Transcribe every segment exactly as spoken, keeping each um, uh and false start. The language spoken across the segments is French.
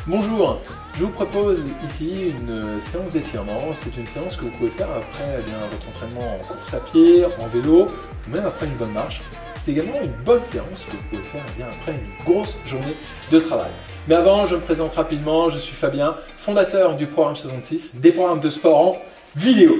Bonjour, je vous propose ici une séance d'étirement. C'est une séance que vous pouvez faire après eh bien, votre entraînement en course à pied, en vélo, ou même après une bonne marche. C'est également une bonne séance que vous pouvez faire eh bien, après une grosse journée de travail. Mais avant, je me présente rapidement, je suis Fabien, fondateur du programme soixante-six, des programmes de sport en vidéo.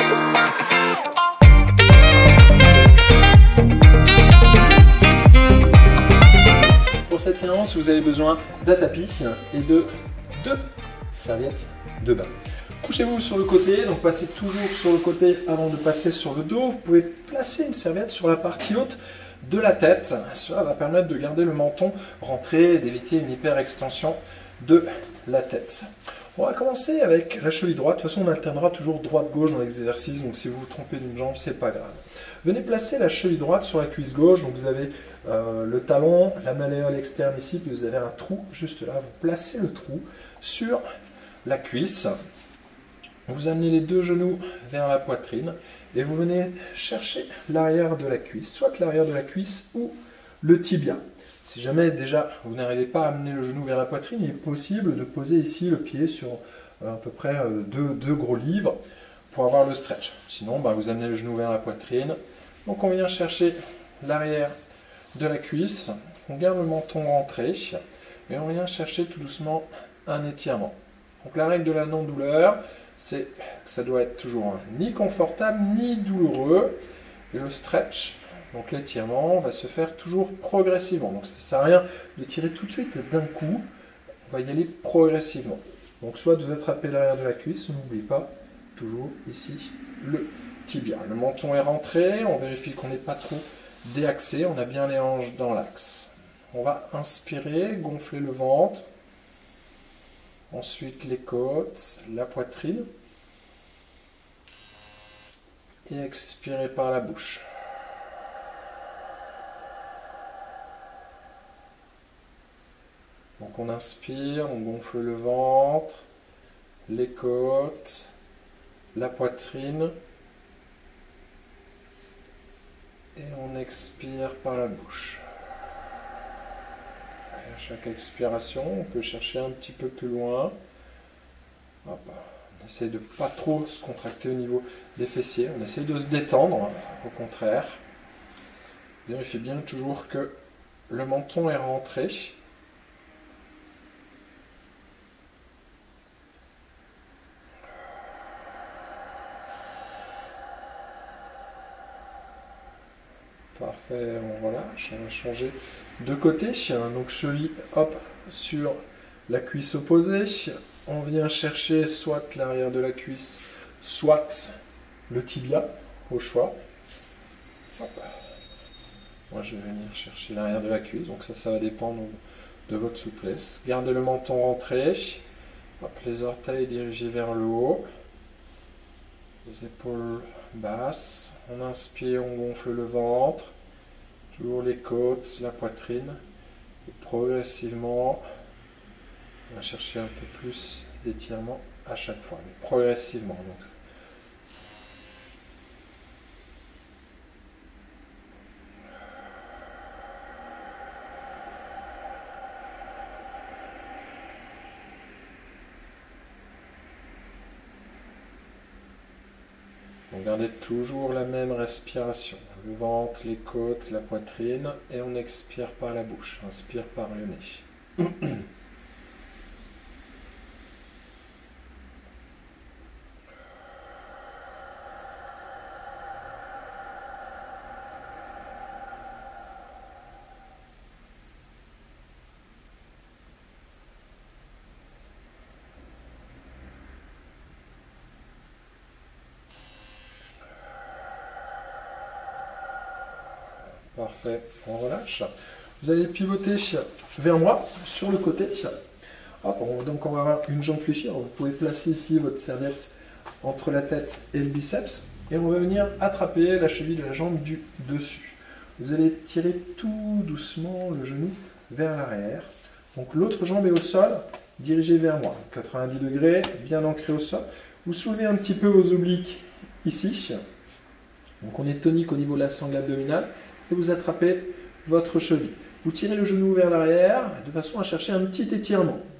Pour cette séance, vous avez besoin d'un tapis et de deux serviettes de bain. Couchez-vous sur le côté, donc passez toujours sur le côté avant de passer sur le dos. Vous pouvez placer une serviette sur la partie haute de la tête. Cela va permettre de garder le menton rentré et d'éviter une hyperextension de la tête. On va commencer avec la cheville droite. De toute façon, on alternera toujours droite-gauche dans l'exercice, donc si vous vous trompez d'une jambe, c'est pas grave. Venez placer la cheville droite sur la cuisse gauche. Donc vous avez euh, le talon, la malléole externe ici, puis vous avez un trou juste là. Vous placez le trou sur la cuisse. Vous amenez les deux genoux vers la poitrine et vous venez chercher l'arrière de la cuisse, soit l'arrière de la cuisse ou le tibia. Si jamais déjà vous n'arrivez pas à amener le genou vers la poitrine, il est possible de poser ici le pied sur euh, à peu près euh, deux, deux gros livres pour avoir le stretch. Sinon, bah, vous amenez le genou vers la poitrine. Donc on vient chercher l'arrière de la cuisse, on garde le menton rentré et on vient chercher tout doucement un étirement. Donc la règle de la non-douleur, c'est que ça doit être toujours hein, ni confortable ni douloureux. Et le stretch, donc l'étirement, va se faire toujours progressivement. Donc ça ne sert à rien de tirer tout de suite d'un coup, on va y aller progressivement. Donc soit vous attrapez l'arrière de la cuisse, n'oubliez pas, toujours ici, le tibia. Le menton est rentré, on vérifie qu'on n'est pas trop déaxé, on a bien les hanches dans l'axe. On va inspirer, gonfler le ventre. Ensuite les côtes, la poitrine. Et expirer par la bouche. Donc on inspire, on gonfle le ventre, les côtes, la poitrine. Et on expire par la bouche. Et à chaque expiration, on peut chercher un petit peu plus loin. Hop. On essaye de ne pas trop se contracter au niveau des fessiers. On essaye de se détendre, au contraire. Vérifiez bien toujours que le menton est rentré. Parfait, on relâche, on va changer de côté. Donc cheville, hop, sur la cuisse opposée. On vient chercher soit l'arrière de la cuisse, soit le tibia, au choix. Hop. Moi je vais venir chercher l'arrière de la cuisse, donc ça, ça va dépendre de votre souplesse. Gardez le menton rentré. Hop, les orteils dirigés vers le haut. Les épaules basses. On inspire, on gonfle le ventre. Toujours les côtes, la poitrine. Et progressivement, on va chercher un peu plus d'étirement à chaque fois. Mais progressivement. Donc. On garde toujours la même respiration. Le ventre, les côtes, la poitrine. Et on expire par la bouche. Inspire par le nez. Parfait, on relâche. Vous allez pivoter vers moi, sur le côté. Hop, on, donc on va avoir une jambe fléchie. Alors vous pouvez placer ici votre serviette entre la tête et le biceps. Et on va venir attraper la cheville de la jambe du dessus. Vous allez tirer tout doucement le genou vers l'arrière. Donc l'autre jambe est au sol, dirigée vers moi. quatre-vingt-dix degrés, bien ancré au sol. Vous soulevez un petit peu vos obliques ici. Donc on est tonique au niveau de la sangle abdominale. Et vous attrapez votre cheville. Vous tirez le genou vers l'arrière de façon à chercher un petit étirement.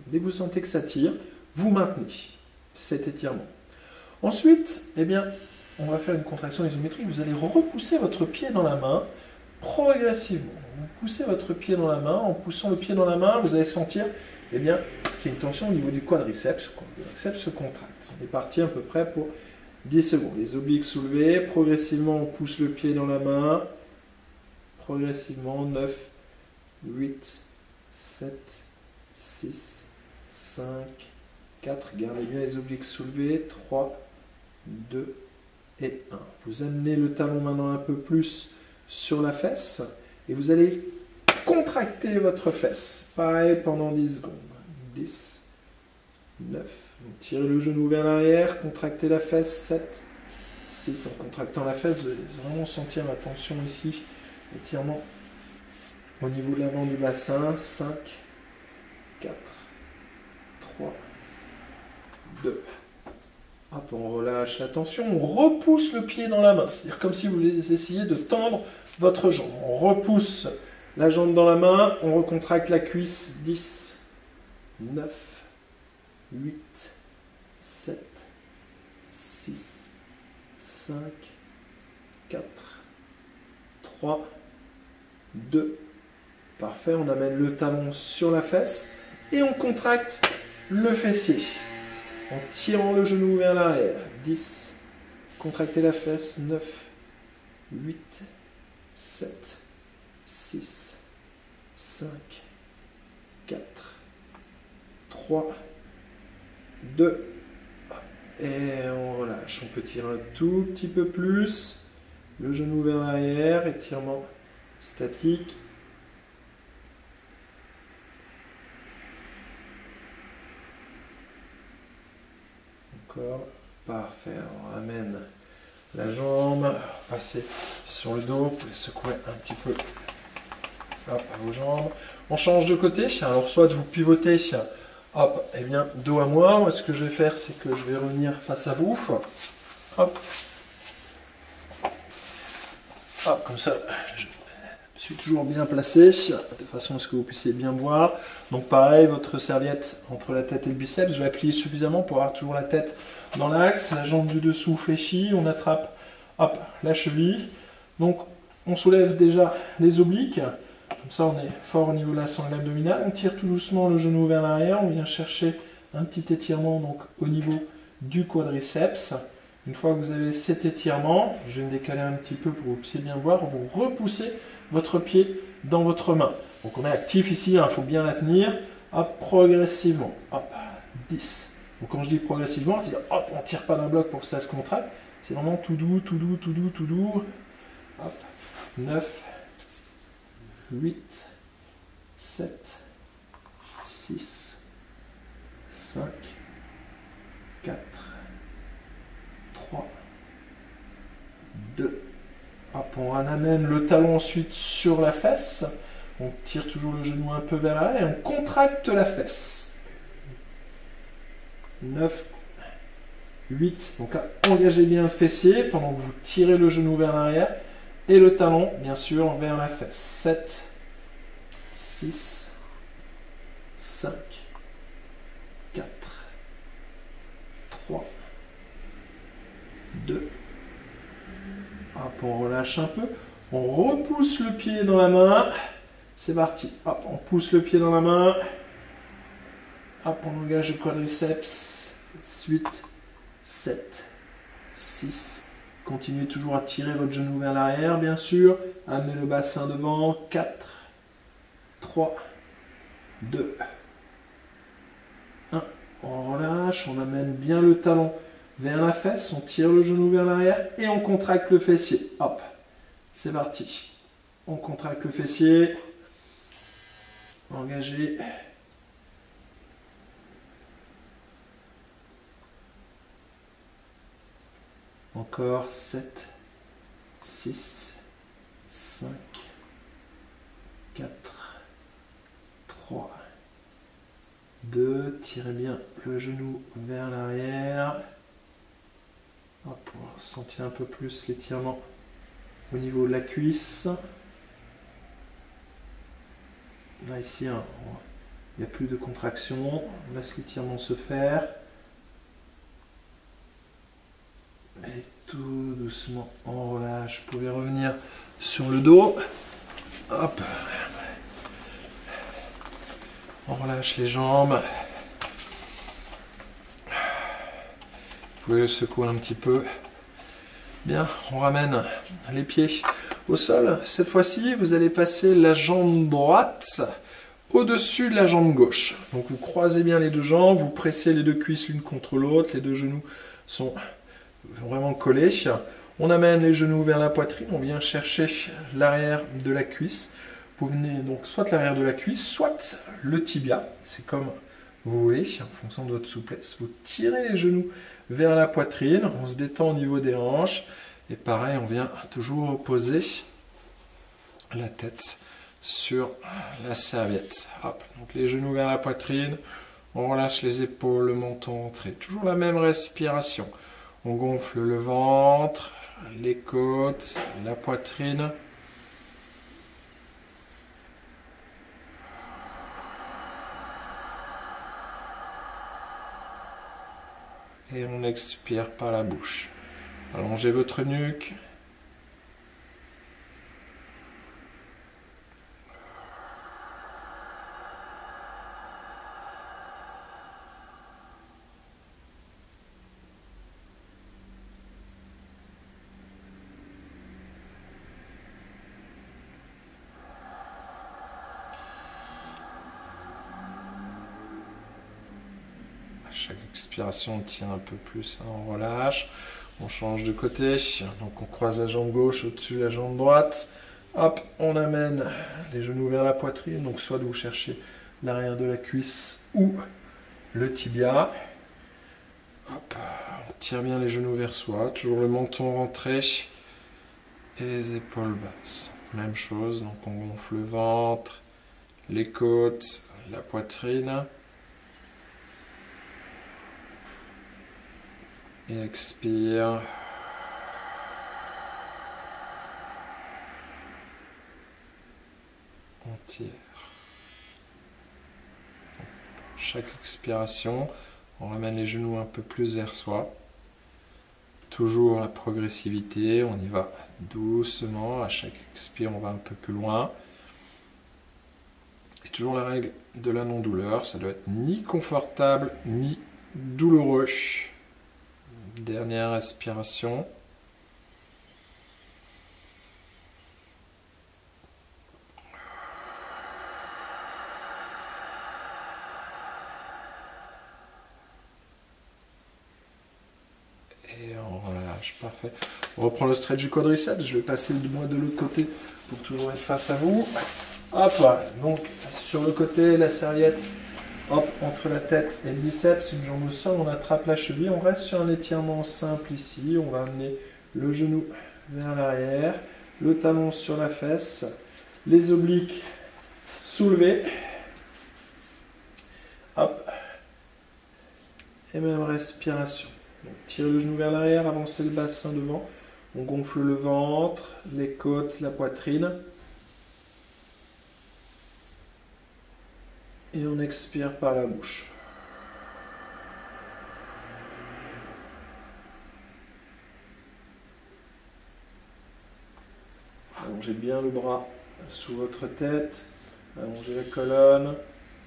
Dès que vous sentez que ça tire, vous maintenez cet étirement. Ensuite, eh bien, on va faire une contraction isométrique. Vous allez repousser votre pied dans la main progressivement. Vous poussez votre pied dans la main. En poussant le pied dans la main, vous allez sentir eh bien, qu'il y a une tension au niveau du quadriceps. Le quadriceps se contracte. On est parti à peu près pour dix secondes. Les obliques soulevés. Progressivement, on pousse le pied dans la main. Progressivement, neuf, huit, sept, six, cinq, quatre. Gardez bien les obliques soulevés. trois, deux et un. Vous amenez le talon maintenant un peu plus sur la fesse et vous allez contracter votre fesse. Pareil pendant dix secondes. dix, neuf. Vous tirez le genou vers l'arrière, contractez la fesse. sept, six. En contractant la fesse, vous allez vraiment sentir la tension ici. Étirement au niveau de l'avant du bassin. cinq, quatre, trois, deux. Hop, on relâche la tension, on repousse le pied dans la main. C'est-à-dire comme si vous essayiez de tendre votre jambe. On repousse la jambe dans la main, on recontracte la cuisse. dix, neuf, huit, sept, six, cinq, quatre, trois, deux. Parfait, on amène le talon sur la fesse et on contracte le fessier. En tirant le genou vers l'arrière. dix. Contractez la fesse. neuf, huit, sept, six, cinq, quatre, trois, deux. Et on relâche. On peut tirer un tout petit peu plus. Le genou vers l'arrière. Étirement statique. Parfait, on ramène la jambe, passez sur le dos, vous pouvez secouer un petit peu hop, à vos jambes. On change de côté, alors soit vous pivotez, hop, et bien dos à moi. Moi ce que je vais faire, c'est que je vais revenir face à vous. Hop, hop, comme ça, je suis toujours bien placé, de façon à ce que vous puissiez bien voir. Donc pareil, votre serviette entre la tête et le biceps, je vais appuyer suffisamment pour avoir toujours la tête dans l'axe, la jambe du dessous fléchie, on attrape hop, la cheville. Donc on soulève déjà les obliques, comme ça on est fort au niveau de la sangle abdominale. On tire tout doucement le genou vers l'arrière, on vient chercher un petit étirement donc, au niveau du quadriceps. Une fois que vous avez cet étirement, je vais me décaler un petit peu pour que vous puissiez bien voir, vous repoussez votre pied dans votre main. Donc on est actif ici, il hein, faut bien la tenir. Hop, progressivement. Hop, dix. Donc quand je dis progressivement, c'est hop, on ne tire pas d'un bloc pour que ça se contracte. C'est vraiment tout doux, tout doux, tout doux, tout doux. Hop, neuf, huit, sept, six, cinq, quatre, trois, deux. Hop, on amène le talon ensuite sur la fesse. On tire toujours le genou un peu vers l'arrière et on contracte la fesse. neuf, huit. Donc là, engagez bien le fessier pendant que vous tirez le genou vers l'arrière et le talon, bien sûr, vers la fesse. sept, six, cinq, quatre, trois, deux. Hop, on relâche un peu. On repousse le pied dans la main. C'est parti. Hop, on pousse le pied dans la main. Hop, on engage le quadriceps. huit, sept, six. Continuez toujours à tirer votre genou vers l'arrière, bien sûr. Amenez le bassin devant. quatre, trois, deux, un. On relâche, on amène bien le talon vers la fesse, on tire le genou vers l'arrière et on contracte le fessier. Hop, c'est parti. On contracte le fessier. Engagé. Encore sept, six, cinq, quatre, trois, deux. Tirez bien le genou vers l'arrière. Pour sentir un peu plus l'étirement au niveau de la cuisse. Là ici, hein, Il n'y a plus de contraction. On laisse l'étirement se faire. Et tout doucement, on relâche. Vous pouvez revenir sur le dos. Hop. On relâche les jambes. Vous pouvez le secouer un petit peu. Bien, on ramène les pieds au sol. Cette fois-ci, vous allez passer la jambe droite au-dessus de la jambe gauche. Donc vous croisez bien les deux jambes, vous pressez les deux cuisses l'une contre l'autre, les deux genoux sont vraiment collés. On amène les genoux vers la poitrine, on vient chercher l'arrière de la cuisse. Vous venez donc soit l'arrière de la cuisse, soit le tibia. C'est comme vous voulez, en fonction de votre souplesse. Vous tirez les genoux vers la poitrine, on se détend au niveau des hanches. Et pareil, on vient toujours poser la tête sur la serviette. Hop. Donc les genoux vers la poitrine, on relâche les épaules, le menton rentré. Toujours la même respiration. On gonfle le ventre, les côtes, la poitrine. Et on expire par la bouche. Allongez votre nuque. Chaque expiration, on tire un peu plus, hein, on relâche. On change de côté, donc on croise la jambe gauche au-dessus de la jambe droite. Hop, on amène les genoux vers la poitrine, donc soit vous cherchez l'arrière de la cuisse ou le tibia. Hop, on tire bien les genoux vers soi, toujours le menton rentré et les épaules basses. Même chose, donc on gonfle le ventre, les côtes, la poitrine. Et expire. On tire. Chaque expiration, on ramène les genoux un peu plus vers soi. Toujours la progressivité, on y va doucement. À chaque expire, on va un peu plus loin. Et toujours la règle de la non-douleur, ça doit être ni confortable ni douloureux. Dernière respiration. Et on relâche, parfait. On reprend le stretch du quadriceps. Je vais passer de moi de l'autre côté pour toujours être face à vous. Hop, donc sur le côté, la serviette. Hop, entre la tête et le biceps, une jambe au sol, on attrape la cheville, on reste sur un étirement simple ici, on va amener le genou vers l'arrière, le talon sur la fesse, les obliques soulevés, hop, et même respiration. Donc, tirez le genou vers l'arrière, avancez le bassin devant, on gonfle le ventre, les côtes, la poitrine. Et on expire par la bouche. Allongez bien le bras sous votre tête. Allongez la colonne.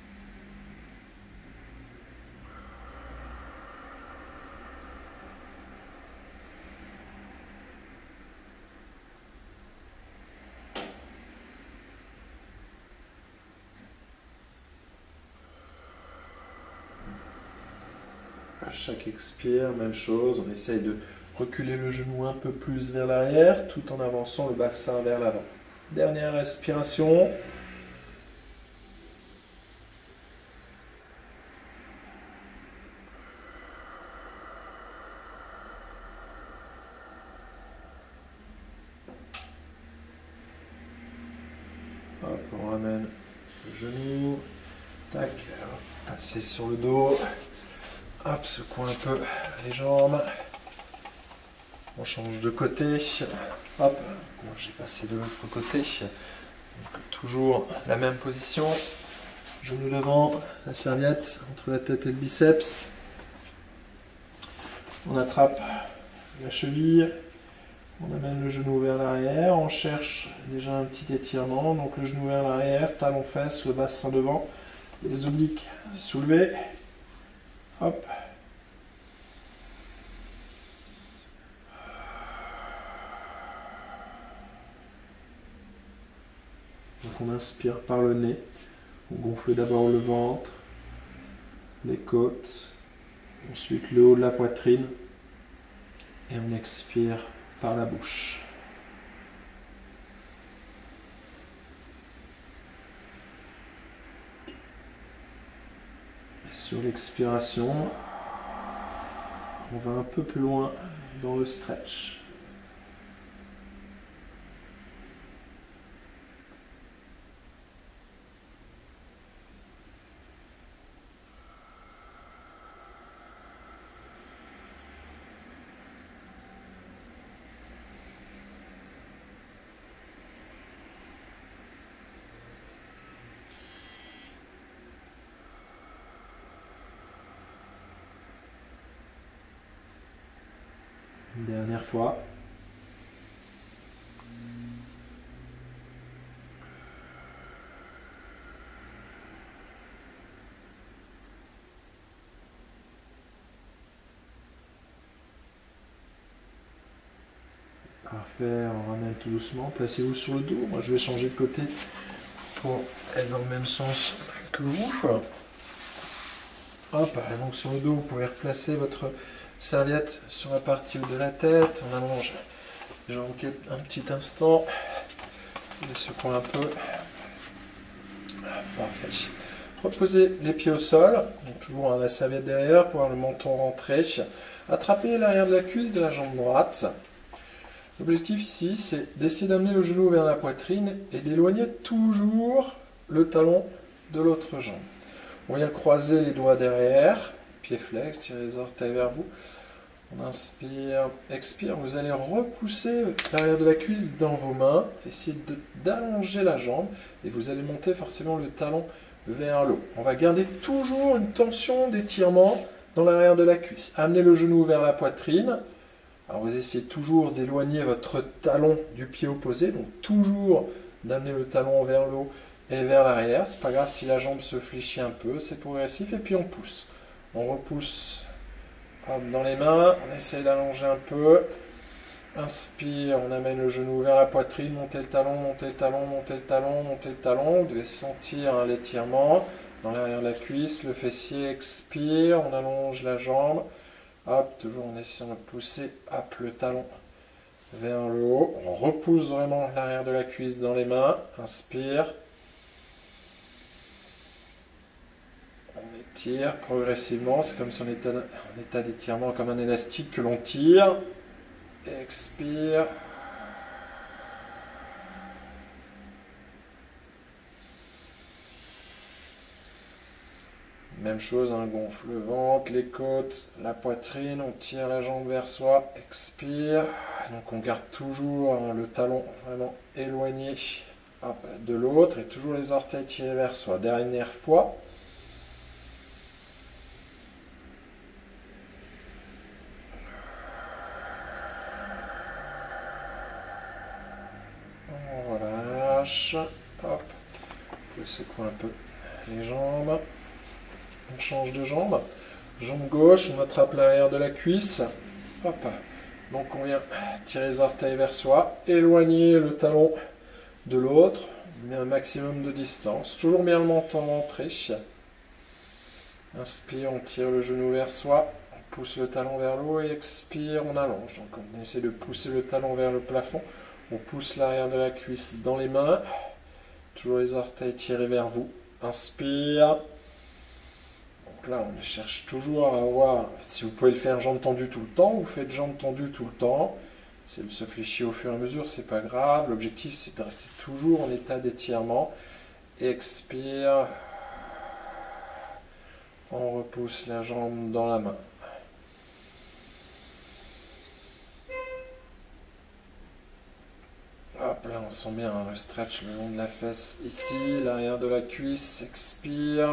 À chaque expire, même chose, on essaye de reculer le genou un peu plus vers l'arrière tout en avançant le bassin vers l'avant. Dernière respiration. Hop, on ramène le genou. Tac, passez sur le dos. Hop, secoue un peu les jambes. On change de côté. Hop, moi j'ai passé de l'autre côté. Donc, toujours la même position. Genou devant, la serviette entre la tête et le biceps. On attrape la cheville, on amène le genou vers l'arrière, on cherche déjà un petit étirement, donc le genou vers l'arrière, talon fesse, le bassin devant, les obliques soulevés, hop. Donc on inspire par le nez, on gonfle d'abord le ventre, les côtes, ensuite le haut de la poitrine, et on expire par la bouche. Et sur l'expiration, on va un peu plus loin dans le stretch. Une dernière fois. Parfait, on ramène tout doucement. Placez-vous sur le dos. Moi, je vais changer de côté pour être dans le même sens que vous. Hop, donc sur le dos, vous pouvez replacer votre serviette sur la partie haute de la tête. On allonge les jambes un petit instant. Les secouez un peu. Parfait. Reposez les pieds au sol. Donc toujours la serviette derrière pour avoir le menton rentré. Attrapez l'arrière de la cuisse de la jambe droite. L'objectif ici, c'est d'essayer d'amener le genou vers la poitrine et d'éloigner toujours le talon de l'autre jambe. On vient croiser les doigts derrière, pied flex, tirez les orteils vers vous. On inspire, expire, vous allez repousser l'arrière de la cuisse dans vos mains, essayez d'allonger la jambe et vous allez monter forcément le talon vers le haut. On va garder toujours une tension d'étirement dans l'arrière de la cuisse. Amenez le genou vers la poitrine. Alors vous essayez toujours d'éloigner votre talon du pied opposé, donc toujours d'amener le talon vers le haut et vers l'arrière. C'est pas grave si la jambe se fléchit un peu, c'est progressif. Et puis on pousse. On repousse hop, dans les mains, on essaie d'allonger un peu. Inspire, on amène le genou vers la poitrine, montez le talon, montez le talon, montez le talon, montez le talon. Vous devez sentir hein, l'étirement dans l'arrière de la cuisse, le fessier, expire, on allonge la jambe. Hop, toujours en essayant de pousser hop, le talon vers le haut. On repousse vraiment l'arrière de la cuisse dans les mains. Inspire. On étire progressivement. C'est comme si on était en état d'étirement, comme un élastique que l'on tire. Expire. Même chose, on gonfle le ventre, les côtes, la poitrine, on tire la jambe vers soi, expire. Donc on garde toujours hein, le talon vraiment éloigné hop, de l'autre et toujours les orteils tirés vers soi. Dernière fois. On relâche. Hop. On peut secouer un peu les jambes. On change de jambe. Jambe gauche, on attrape l'arrière de la cuisse. Hop. Donc on vient tirer les orteils vers soi, éloigner le talon de l'autre, on met un maximum de distance. Toujours bien le menton rentré. Inspire, on tire le genou vers soi, on pousse le talon vers le haut et expire, on allonge. Donc on essaie de pousser le talon vers le plafond. On pousse l'arrière de la cuisse dans les mains. Toujours les orteils tirés vers vous. Inspire. Donc là, on cherche toujours à avoir, si vous pouvez le faire jambes tendues tout le temps, vous faites jambes tendues tout le temps. C'est de se fléchir au fur et à mesure, c'est pas grave. L'objectif, c'est de rester toujours en état d'étirement. Expire. On repousse la jambe dans la main. Hop, là, on sent bien hein, le stretch le long de la fesse ici, l'arrière de la cuisse, expire.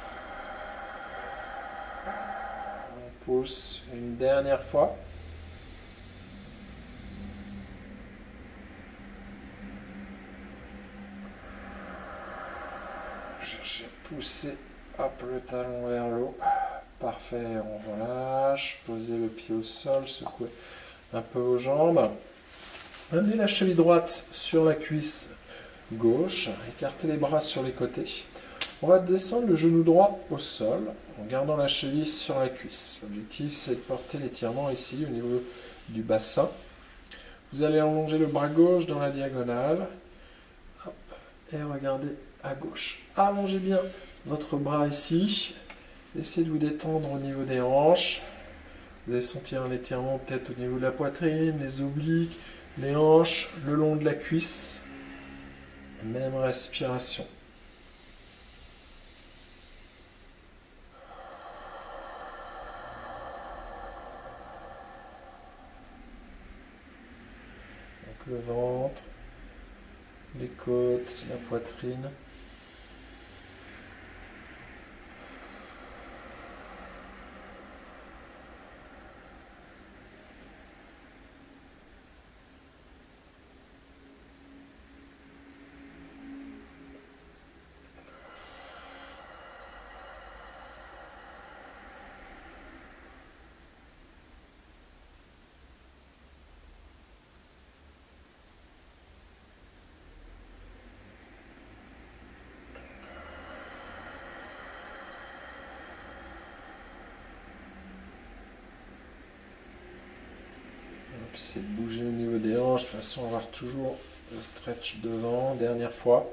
On pousse une dernière fois. Cherchez à pousser, hop, le talon vers l'eau. Parfait, on relâche, posez le pied au sol, secouez un peu aux jambes. Amenez la cheville droite sur la cuisse gauche, écartez les bras sur les côtés. On va descendre le genou droit au sol en gardant la cheville sur la cuisse. L'objectif c'est de porter l'étirement ici au niveau du bassin. Vous allez allonger le bras gauche dans la diagonale. Hop, et regardez à gauche. Allongez bien votre bras ici. Essayez de vous détendre au niveau des hanches. Vous allez sentir un étirement peut-être au niveau de la poitrine, les obliques, les hanches, le long de la cuisse. Même respiration. Donc le ventre, les côtes, la poitrine. C'est de bouger au niveau des hanches, de toute façon avoir toujours le stretch devant, dernière fois.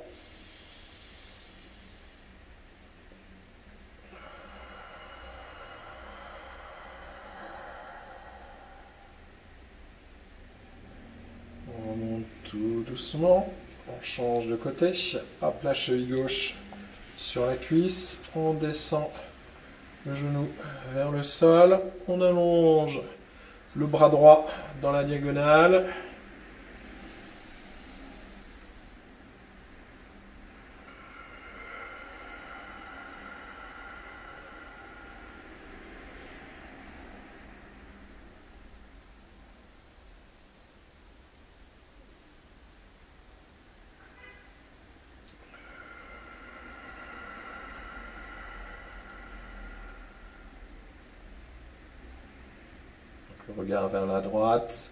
On remonte tout doucement, on change de côté, hop la cheville gauche sur la cuisse, on descend le genou vers le sol, on allonge le bras droit dans la diagonale. Le regard vers la droite.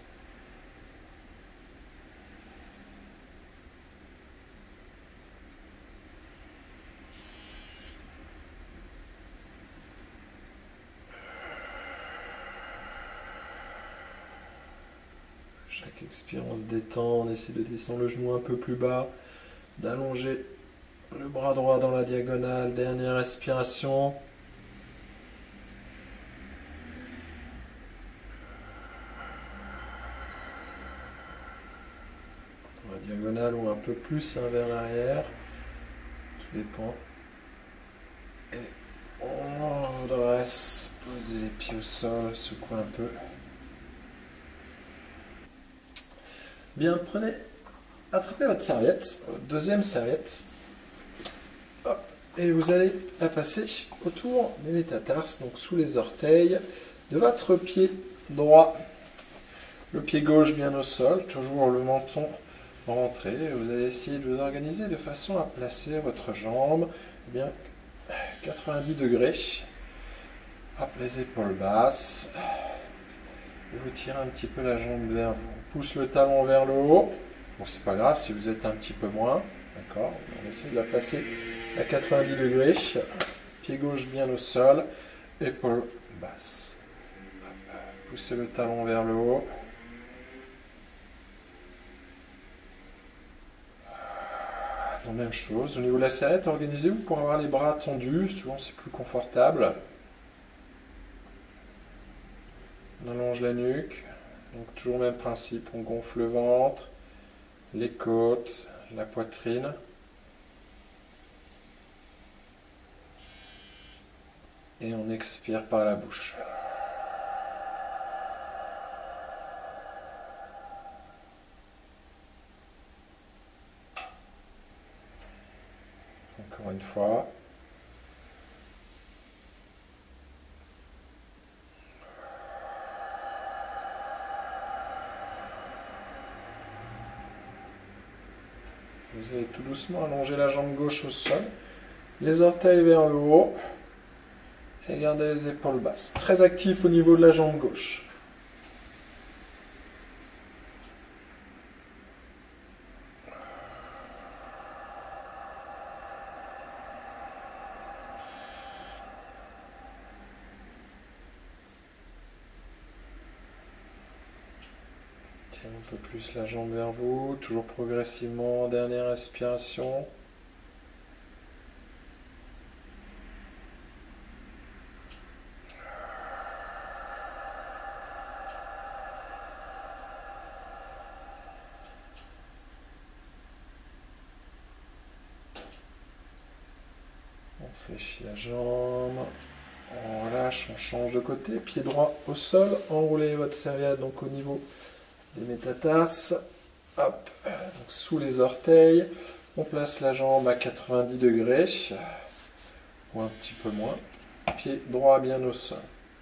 Chaque expire, on se détend, on essaie de descendre le genou un peu plus bas, d'allonger le bras droit dans la diagonale. Dernière respiration. Diagonale ou un peu plus hein, vers l'arrière, tout dépend. Et on redresse, posez les pieds au sol, secouez un peu. Bien, prenez, attrapez votre serviette, votre deuxième serviette, hop, et vous allez la passer autour des métatarses, donc sous les orteils de votre pied droit. Le pied gauche bien au sol, toujours le menton rentré. Vous allez essayer de vous organiser de façon à placer votre jambe eh bien quatre-vingt-dix degrés. Hop, les épaules basses. Et vous tirez un petit peu la jambe vers vous. On pousse le talon vers le haut. Bon, c'est pas grave si vous êtes un petit peu moins. D'accord. On essaie de la placer à quatre-vingt-dix degrés. Pied gauche bien au sol. Épaules basses. Hop, poussez le talon vers le haut. Même chose, au niveau de la serviette, organisez-vous pour avoir les bras tendus, souvent c'est plus confortable. On allonge la nuque, donc toujours le même principe, on gonfle le ventre, les côtes, la poitrine. Et on expire par la bouche. encore une fois. Vous allez tout doucement allonger la jambe gauche au sol, les orteils vers le haut et gardez les épaules basses. Très actif au niveau de la jambe gauche. Tirez un peu plus la jambe vers vous, toujours progressivement, dernière respiration. On fléchit la jambe, on relâche, on change de côté, pied droit au sol, enroulez votre serviette donc au niveau des métatarses, hop, donc sous les orteils, on place la jambe à quatre-vingt-dix degrés, ou un petit peu moins, pied droit bien au sol.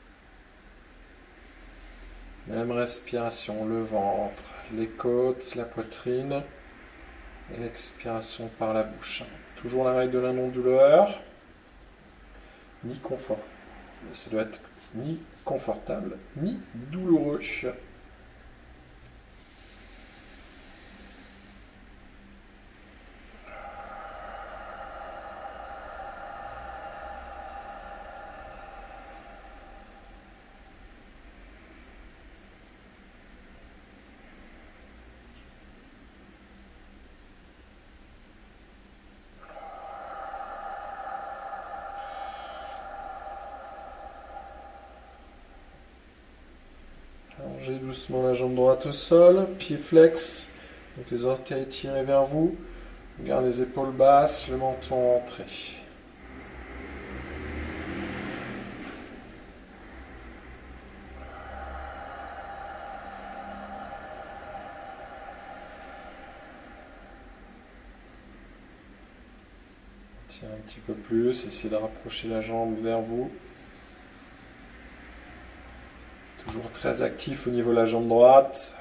Même respiration, le ventre, les côtes, la poitrine, et l'expiration par la bouche. Toujours la règle de la non-douleur, ni confort. Ça doit être ni confortable, ni douloureux. Allongez doucement la jambe droite au sol, pied flex, donc les orteils tirés vers vous, gardez les épaules basses, le menton rentré. Tirez un petit peu plus, essayez de rapprocher la jambe vers vous. Toujours très actif au niveau de la jambe droite.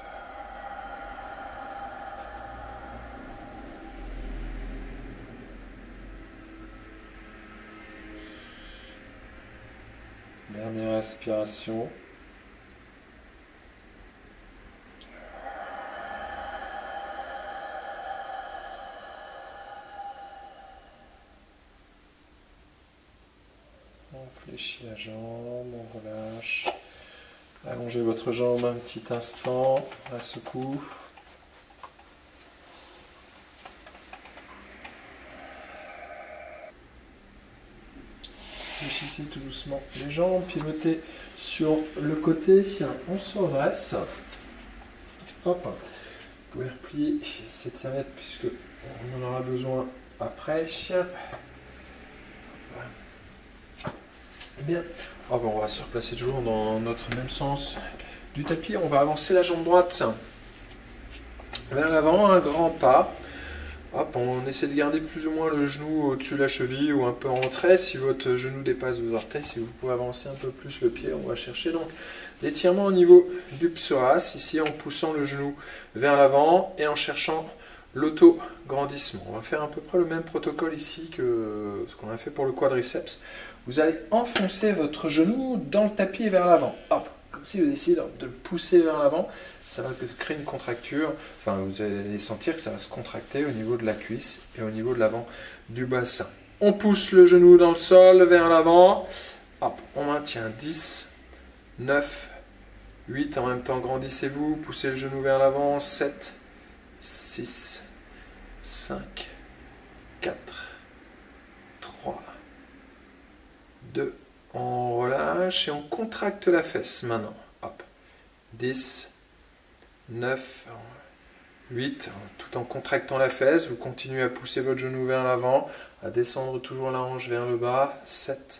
Dernière respiration. On fléchit la jambe, on relâche. Allongez votre jambe un petit instant, la secoue. Fléchissez tout doucement les jambes, pivotez sur le côté, on se redresse. Hop. Vous pouvez replier cette serviette puisque on en aura besoin après. Bien. Oh ben on va se replacer toujours dans notre même sens du tapis. On va avancer la jambe droite vers l'avant, un grand pas. Hop, on essaie de garder plus ou moins le genou au-dessus de la cheville ou un peu en retrait. Si votre genou dépasse vos orteils, si vous pouvez avancer un peu plus le pied, on va chercher donc l'étirement au niveau du psoas, ici en poussant le genou vers l'avant et en cherchant l'auto-grandissement. On va faire à peu près le même protocole ici que ce qu'on a fait pour le quadriceps. Vous allez enfoncer votre genou dans le tapis vers l'avant. Hop, comme si vous essayez de le pousser vers l'avant. Ça va créer une contracture. Enfin, vous allez sentir que ça va se contracter au niveau de la cuisse et au niveau de l'avant du bassin. On pousse le genou dans le sol vers l'avant. Hop, on maintient dix, neuf, huit. En même temps, grandissez-vous. Poussez le genou vers l'avant. sept, six, cinq, quatre, trois, deux. On relâche et on contracte la fesse maintenant. Hop. dix, neuf, huit. Tout en contractant la fesse, vous continuez à pousser votre genou vers l'avant, à descendre toujours la hanche vers le bas. sept,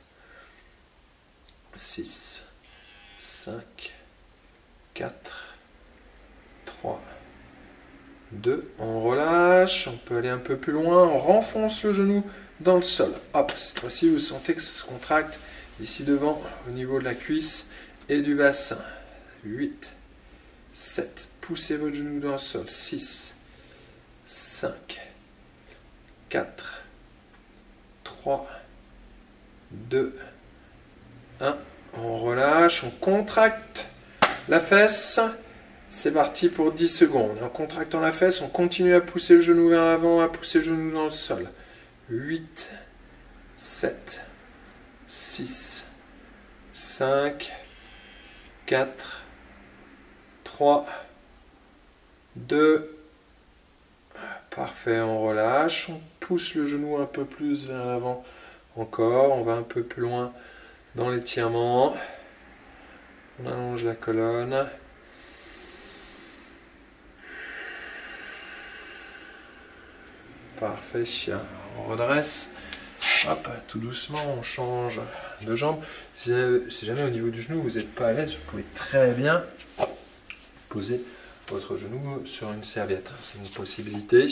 six, cinq, quatre, trois, deux. On relâche, on peut aller un peu plus loin, on renfonce le genou dans le sol. Hop, cette fois-ci, vous sentez que ça se contracte ici devant, au niveau de la cuisse et du bassin. huit, sept, poussez votre genou dans le sol. six, cinq, quatre, trois, deux, un. On relâche, on contracte la fesse. C'est parti pour dix secondes. En contractant la fesse, on continue à pousser le genou vers l'avant, à pousser le genou dans le sol. huit, sept, six, cinq, quatre, trois, deux. Parfait, on relâche. On pousse le genou un peu plus vers l'avant. Encore, on va un peu plus loin dans l'étirement. On allonge la colonne. Parfait, on redresse. Hop, tout doucement, on change de jambe. Si, si jamais au niveau du genou, vous n'êtes pas à l'aise, vous pouvez très bien poser votre genou sur une serviette. C'est une possibilité.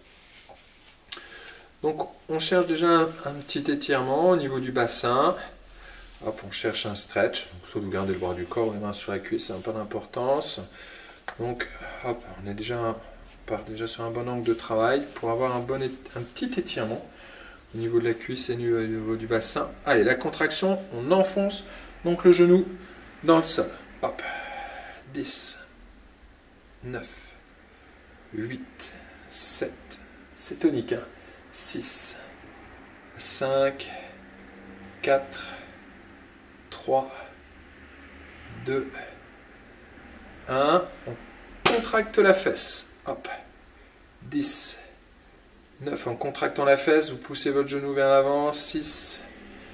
Donc, on cherche déjà un, un petit étirement au niveau du bassin. Hop, on cherche un stretch. Donc, soit vous gardez le bras du corps ou les mains sur la cuisse, ça n'a pas d'importance. Donc, hop, on est déjà, on part déjà sur un bon angle de travail pour avoir un, bon, un petit étirement au niveau de la cuisse et au niveau du bassin. Allez, la contraction, on enfonce donc le genou dans le sol. Hop, dix, neuf, huit, sept, c'est tonique, hein. six, cinq, quatre, trois, deux, un. On contracte la fesse. Hop. dix, neuf. En contractant la fesse, vous poussez votre genou vers l'avant. six,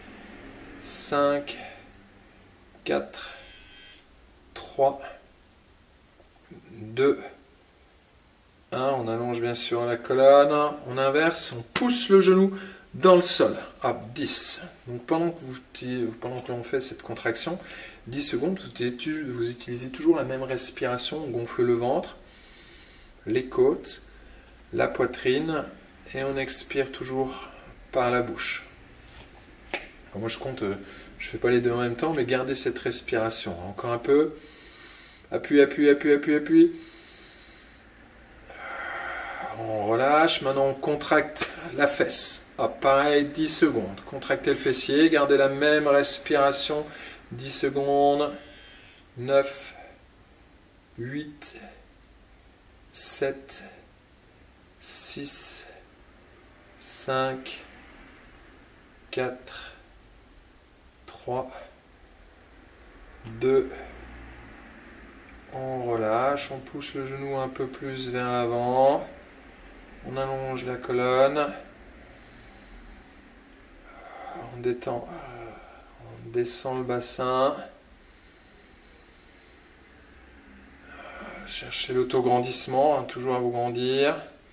cinq, quatre, trois, deux, un. On allonge bien sûr la colonne. On inverse. On pousse le genou dans le sol. Hop, dix. Donc pendant que, vous, pendant que l'on fait cette contraction, dix secondes, vous utilisez, vous utilisez toujours la même respiration. On gonfle le ventre, les côtes, la poitrine et on expire toujours par la bouche. Alors moi je compte, je ne fais pas les deux en même temps, mais gardez cette respiration. Encore un peu. Appuie, appuie, appuie, appuie, appuie. On relâche. Maintenant on contracte la fesse. Hop, pareil, dix secondes. Contractez le fessier, gardez la même respiration. dix secondes. neuf, huit, sept, six, cinq, quatre, trois, deux. On relâche, on pousse le genou un peu plus vers l'avant. On allonge la colonne. On détend, on descend le bassin. Cherchez l'autograndissement, hein, toujours à vous grandir.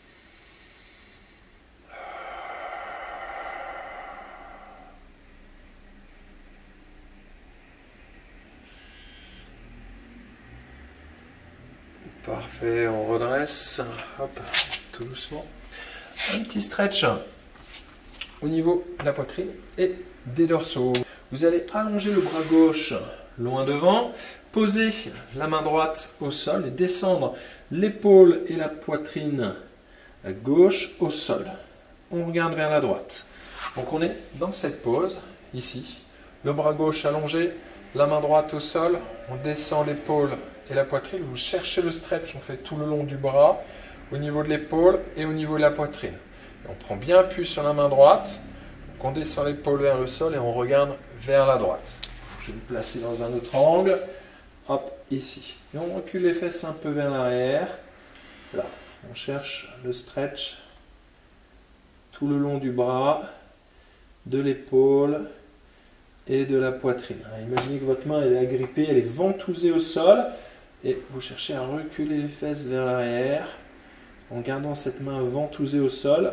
Parfait, on redresse. Hop, tout doucement. Un petit stretch au niveau de la poitrine et des dorsaux. Vous allez allonger le bras gauche loin devant, poser la main droite au sol et descendre l'épaule et la poitrine à gauche au sol. On regarde vers la droite. Donc on est dans cette pose, ici. Le bras gauche allongé, la main droite au sol, on descend l'épaule et la poitrine. Vous cherchez le stretch, on fait tout le long du bras, au niveau de l'épaule et au niveau de la poitrine. Et on prend bien appui sur la main droite, donc on descend l'épaule vers le sol et on regarde vers la droite. Je vais me placer dans un autre angle. Hop, ici. Et on recule les fesses un peu vers l'arrière. Là, on cherche le stretch tout le long du bras, de l'épaule et de la poitrine. Imaginez que votre main elle est agrippée, elle est ventousée au sol et vous cherchez à reculer les fesses vers l'arrière en gardant cette main ventousée au sol.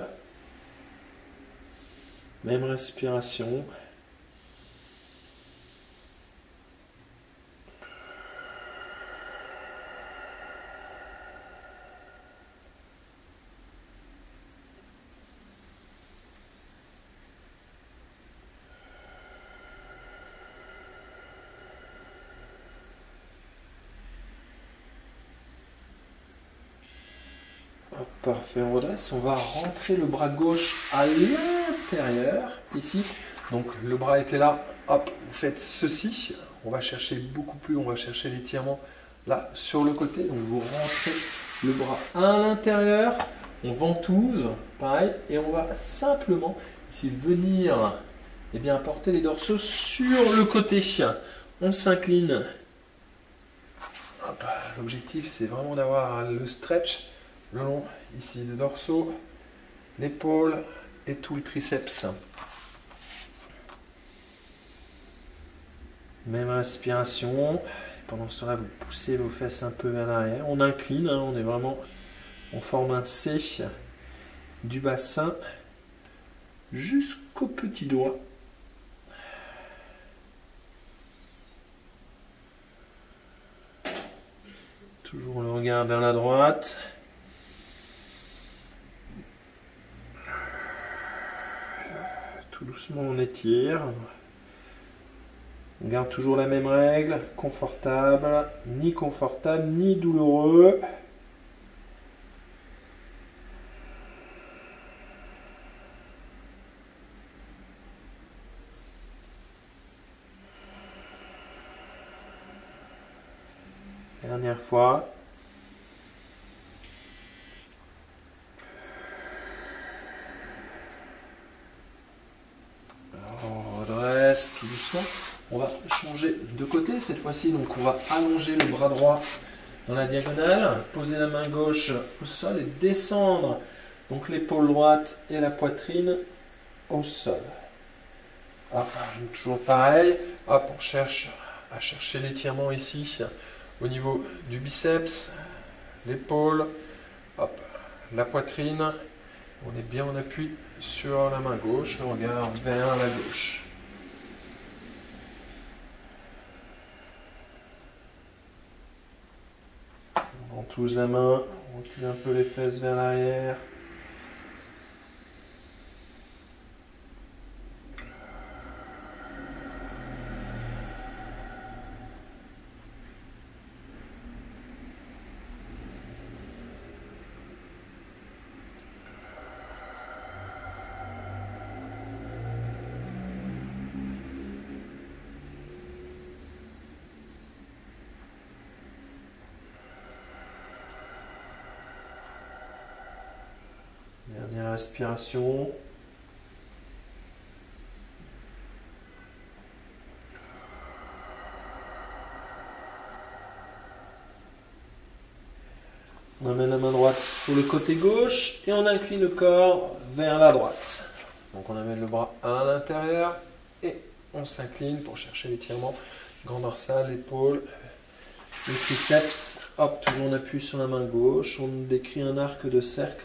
Même respiration. Hop, parfait, on redresse. On va rentrer le bras gauche à l'intérieur, ici. Donc le bras était là, hop, vous faites ceci. On va chercher beaucoup plus, on va chercher l'étirement là sur le côté. Donc vous rentrez le bras à l'intérieur, on ventouse, pareil, et on va simplement ici venir eh bien, porter les dorsaux sur le côté. On s'incline. L'objectif c'est vraiment d'avoir le stretch le long ici des dorsaux, l'épaule et tout le triceps. Même respiration. Pendant ce temps-là, vous poussez vos fesses un peu vers l'arrière. On incline, hein, on est vraiment, on forme un C du bassin jusqu'au petit doigt. Toujours le regard vers la droite. Tout doucement, on étire. On garde toujours la même règle, confortable, ni confortable, ni douloureux. Dernière fois. On redresse tout doucement. On va changer de côté cette fois-ci, donc on va allonger le bras droit dans la diagonale, poser la main gauche au sol et descendre donc l'épaule droite et la poitrine au sol. Hop, toujours pareil, hop, on cherche à chercher l'étirement ici au niveau du biceps, l'épaule, hop, la poitrine, on est bien en appui sur la main gauche, le regard vers la gauche. On ventouse la main, on recule un peu les fesses vers l'arrière. Dernière respiration. On amène la main droite sur le côté gauche et on incline le corps vers la droite. Donc on amène le bras à l'intérieur et on s'incline pour chercher l'étirement. Grand dorsal, épaule, le triceps. Hop, toujours on appuie sur la main gauche. On décrit un arc de cercle.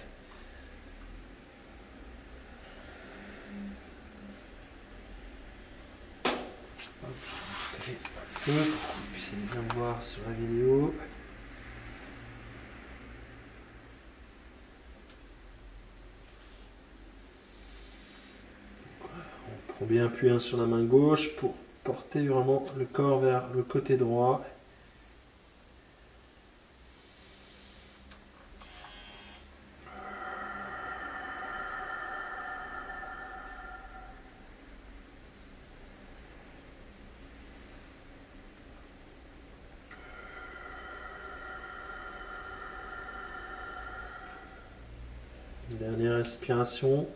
Vous puissiez bien voir sur la vidéo. On prend bien appui sur la main gauche pour porter vraiment le corps vers le côté droit. Dernière respiration.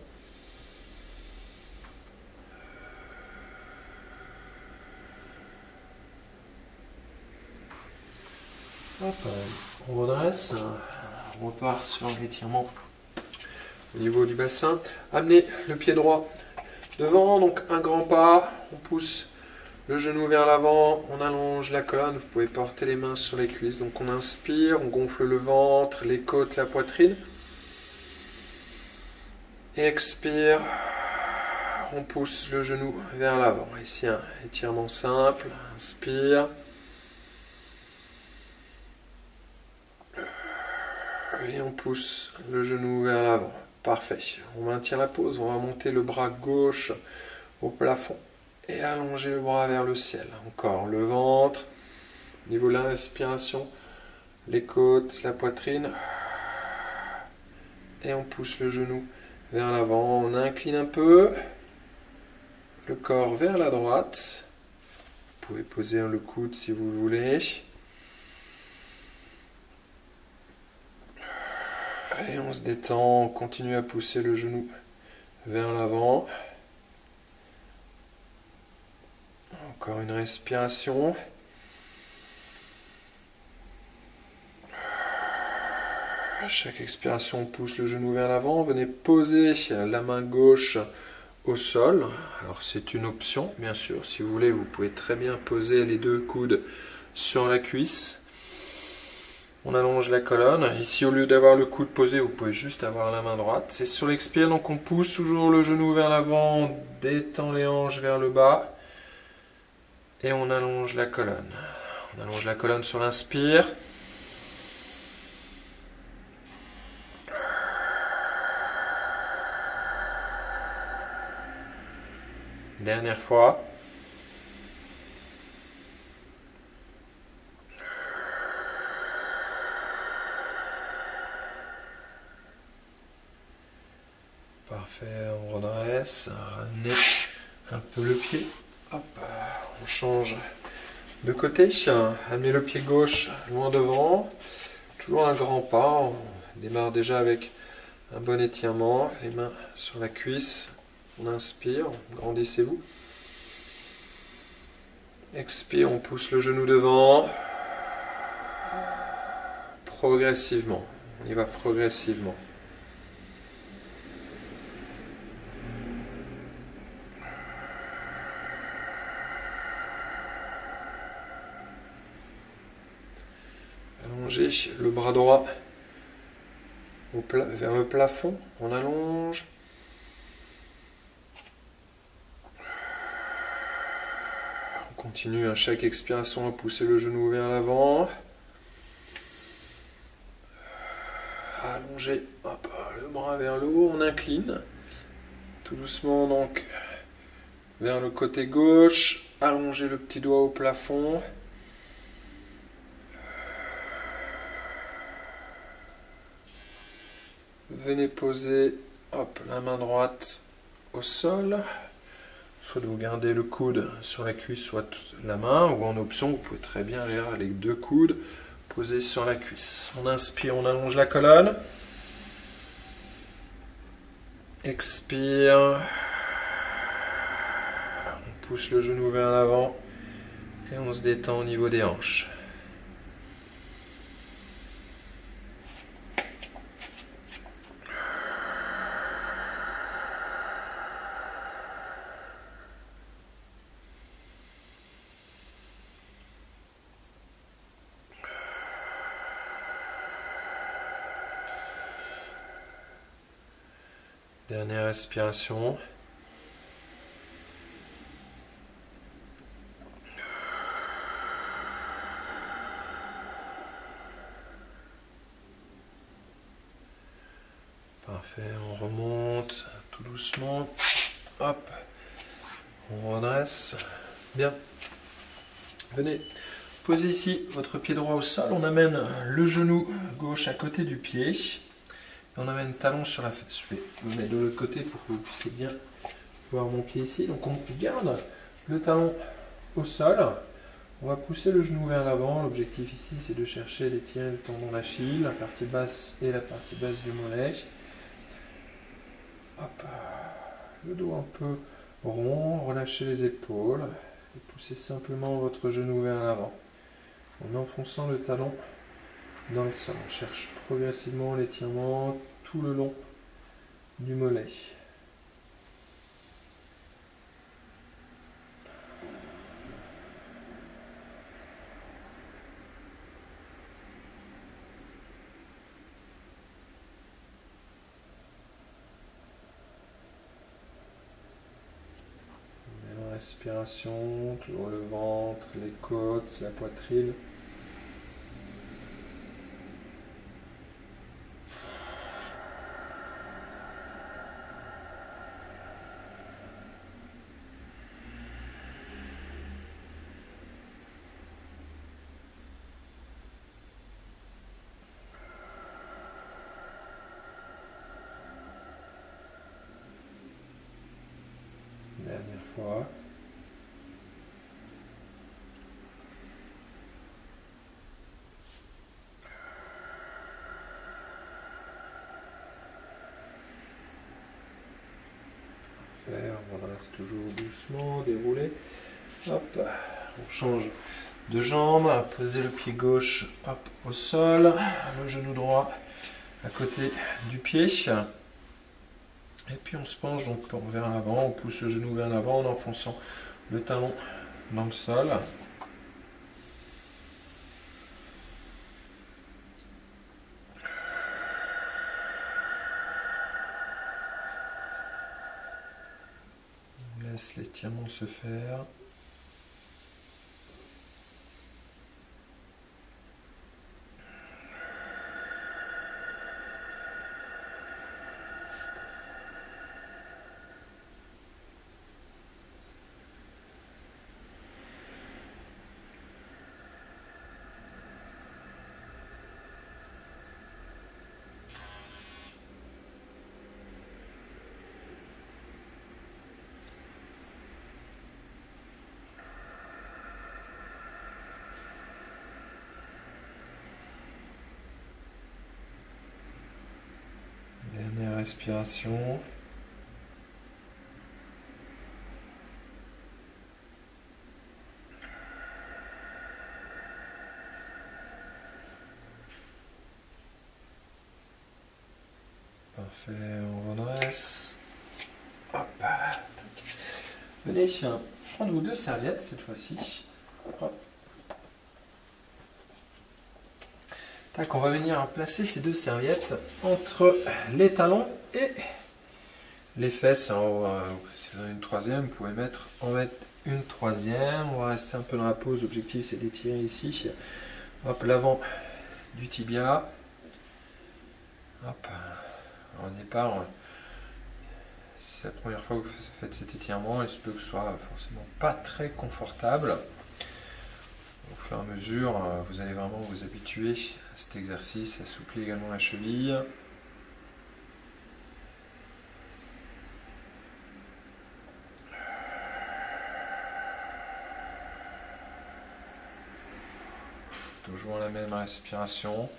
Hop, on redresse, on repart sur l'étirement au niveau du bassin. Amenez le pied droit devant, donc un grand pas, on pousse le genou vers l'avant, on allonge la colonne, vous pouvez porter les mains sur les cuisses. Donc on inspire, on gonfle le ventre, les côtes, la poitrine. Et expire, on pousse le genou vers l'avant. Ici un étirement simple, inspire. Et on pousse le genou vers l'avant. Parfait. On maintient la pose, on va monter le bras gauche au plafond et allonger le bras vers le ciel. Encore le ventre, au niveau de l'inspiration, les côtes, la poitrine. et on pousse le genou vers l'avant. On incline un peu le corps vers la droite. Vous pouvez poser le coude si vous le voulez. Et on se détend, on continue à pousser le genou vers l'avant. Encore une respiration. Chaque expiration, on pousse le genou vers l'avant. Venez poser la main gauche au sol. Alors c'est une option, bien sûr. Si vous voulez, vous pouvez très bien poser les deux coudes sur la cuisse. On allonge la colonne. Ici, au lieu d'avoir le coude posé, vous pouvez juste avoir la main droite. C'est sur l'expire, donc on pousse toujours le genou vers l'avant, on détend les hanches vers le bas et on allonge la colonne. On allonge la colonne sur l'inspire. Dernière fois. Parfait, on redresse, ramenez un peu le pied. Hop, on change de côté. Amenez le pied gauche loin devant. Toujours un grand pas. On démarre déjà avec un bon étirement. Les mains sur la cuisse. On inspire, grandissez-vous. Expire, on pousse le genou devant. Progressivement. On y va progressivement. Allongez le bras droit au pla- vers le plafond. On allonge. On continue à chaque expiration à pousser le genou vers l'avant. Allongez hop, le bras vers le haut. On incline. Tout doucement donc vers le côté gauche. Allongez le petit doigt au plafond. Venez poser hop, la main droite au sol. Soit vous gardez le coude sur la cuisse, soit la main, ou en option, vous pouvez très bien aller avec les deux coudes posés sur la cuisse. On inspire, on allonge la colonne. Expire. On pousse le genou vers l'avant et on se détend au niveau des hanches. Dernière respiration. Parfait, on remonte tout doucement. Hop, on redresse. Bien. Venez poser ici votre pied droit au sol. On amène le genou gauche à côté du pied. On amène le talon sur la fesse. Je vais me mettre de l'autre côté pour que vous puissiez bien voir mon pied ici. Donc on garde le talon au sol. On va pousser le genou vers l'avant. L'objectif ici, c'est de chercher d'étirer le tendon d'Achille, la partie basse et la partie basse du mollet. Hop. Le dos un peu rond, relâchez les épaules et poussez simplement votre genou vers l'avant en enfonçant le talon dans le sol. On cherche progressivement l'étirement tout le long du mollet. Même respiration, toujours le ventre, les côtes, la poitrine. fois. On reste toujours doucement, déroulé. Hop, on change de jambe, poser le pied gauche hop, au sol, le genou droit à côté du pied. Et puis on se penche donc vers l'avant, on pousse le genou vers l'avant en enfonçant le talon dans le sol. On laisse l'estirement se faire. Dernière respiration. Parfait, on redresse. Hop. Venez prendre vos deux serviettes cette fois-ci. Hop. Tac, on va venir placer ces deux serviettes entre les talons et les fesses. Alors, euh, si vous en avez une troisième, vous pouvez mettre, en mettre une troisième. On va rester un peu dans la pause. L'objectif, c'est d'étirer ici. Hop, l'avant du tibia. Hop. Alors, au départ, si c'est la première fois que vous faites cet étirement, il se peut que ce soit forcément pas très confortable. Au fur et à mesure, vous allez vraiment vous habituer à cet exercice, assouplir également la cheville. Toujours la même respiration.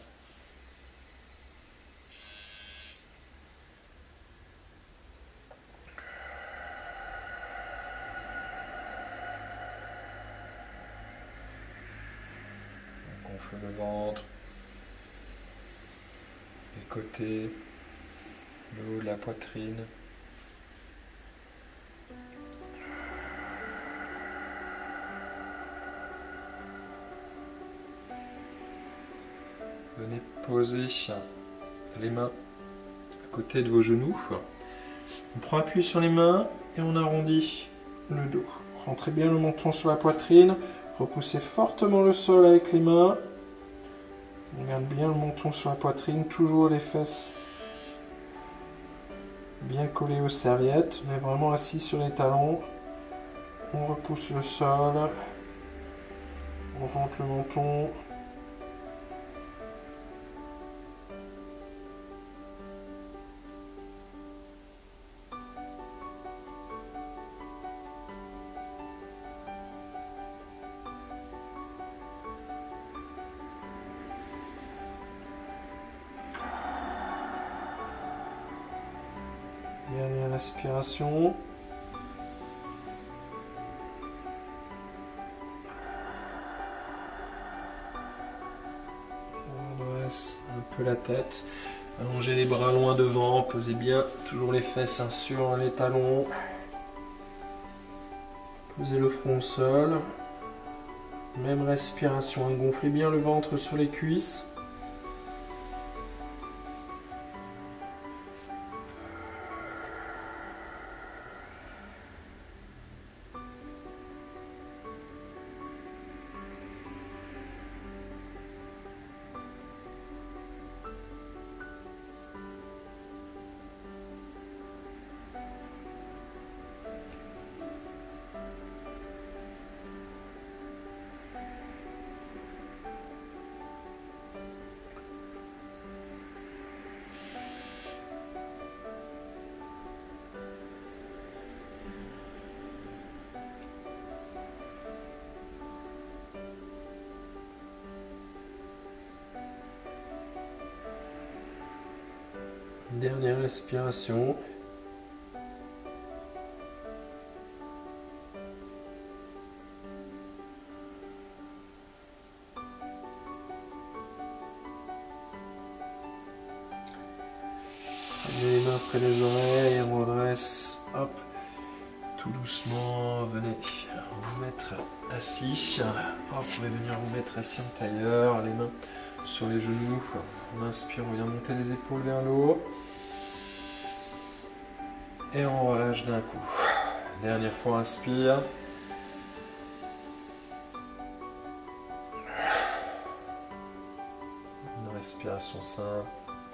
On gonfle le ventre, les côtés, le haut de la poitrine. Venez poser les mains à côté de vos genoux. On prend appui sur les mains et on arrondit le dos. Rentrez bien le menton sur la poitrine. Repoussez fortement le sol avec les mains. On garde bien le menton sur la poitrine. Toujours les fesses bien collées aux serviettes. On est vraiment assis sur les talons. On repousse le sol. On rentre le menton. Dernière respiration. On redresse un peu la tête. Allongez les bras loin devant. Posez bien toujours les fesses sur les talons. Posez le front au sol. Même respiration. Gonflez bien le ventre sur les cuisses. Dernière respiration. Prenez les mains près des oreilles, on redresse, hop, tout doucement, venez vous mettre assis, hop, vous pouvez venir vous mettre assis en tailleur, les mains sur les genoux, on inspire, on vient monter les épaules vers le haut, et on relâche d'un coup. Dernière fois, inspire. Une respiration simple.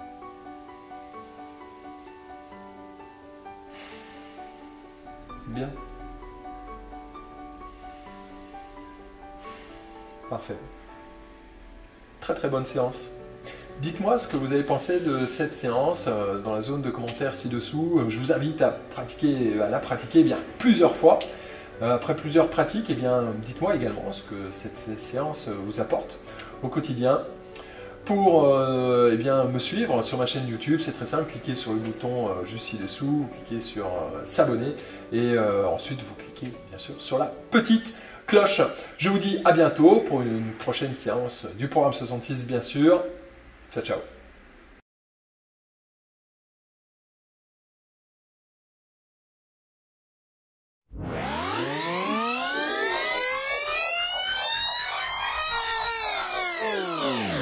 Bien. Parfait. Très très bonne séance. Dites-moi ce que vous avez pensé de cette séance euh, dans la zone de commentaires ci-dessous. Je vous invite à, pratiquer, à la pratiquer eh bien, plusieurs fois. Euh, après plusieurs pratiques, eh bien, dites-moi également ce que cette, cette séance vous apporte au quotidien. Pour euh, eh bien, me suivre sur ma chaîne YouTube, c'est très simple, cliquez sur le bouton euh, juste ci-dessous, vous cliquez sur euh, s'abonner et euh, ensuite vous cliquez bien sûr sur la petite cloche. Je vous dis à bientôt pour une prochaine séance du programme soixante-six bien sûr. Ciao ciao. Oh.